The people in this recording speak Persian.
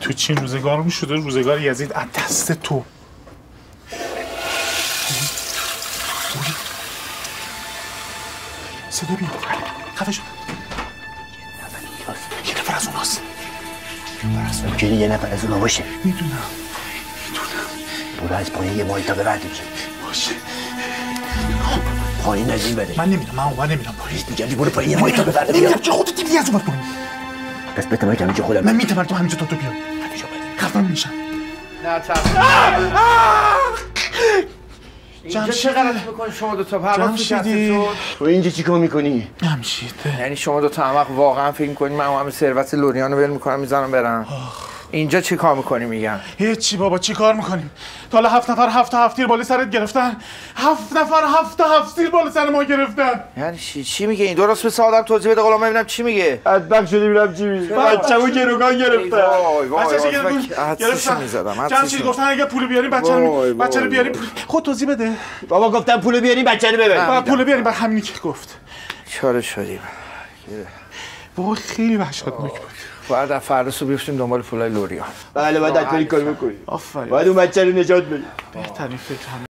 تو چین روزگارمون شده روزگار یزید از دست تو. صدا بیاد خفه شد. یه نفر از اوناست. پس ممکنه یه نفر از اونا باشه. میدونم برو از پایین یه مایتا ببر دیگه. باشه پایین از این بده. من نمیرم، من اونور نمیرم پایین. میگم برو پایین یه مایتا ببر. نمیرم چه خودت دیدی از اونور پایین. پس بتم که همینجا خودم. من میتونم تو همینجا تا تو بیام. همینجا خفم میشم. نه اینجا چه غلطی میکنی شما دوتا؟ پرواز تو اینجا چیکار میکنی؟ جمشیده. یعنی شما دوتا احمق واقعا فکر میکنی من همه ثروت لوریان رو ول میکنم میذارم برم؟ اینجا چی کار میکنی میگم؟ هیچی بابا چی کار میکنیم؟ تا حالا 7 نفر 7 تیر بالا سرت گرفتن. 7 نفر 7 تیر بالا سر ما گرفتن. یعنی چی میگه این؟ درست مثل آدم توضیح بده غلام ببینم چی میگه. بدبخت شدی ببینم چی میگه. بچه‌مو گروگان گرفتن. بچه‌شو میزدم. جمشید گفتن اگه پول بیاریم بچه رو بیاریم. خود توضیح بده. بابا گفتم پول بیاریم بچه رو ببر. پول بیاریم بعد همینی که گفت. چاره شدیم. بابا خیلی وحشتناک بود. باید فردا صبح بیفتیم دنبال پولای لوریان. بله باید حتما این کارو بکنیم. آفرین. باید اون بچه رو نجات بدیم. بهترین فکر